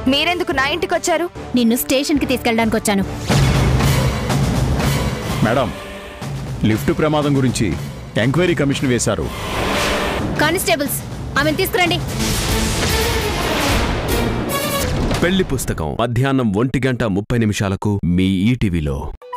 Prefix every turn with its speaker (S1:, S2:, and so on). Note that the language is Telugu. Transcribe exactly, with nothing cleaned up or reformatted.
S1: మీరెందుకు నా ఇంటికి వచ్చారు?
S2: నిన్ను స్టేషన్కి తీసుకెళ్ళడానికి వచ్చాను.
S3: మేడం, లిఫ్ట్ ప్రమాదం గురించి ఎంక్వైరీ కమిషన్ వేశారు.
S2: కానిస్టేబుల్స్, ఆమెను తీసుకురండి.
S4: పెళ్లి పుస్తకం మధ్యాహ్నం ఒంటి గంట ముప్పై నిమిషాలకు మీ ఈటీవీలో.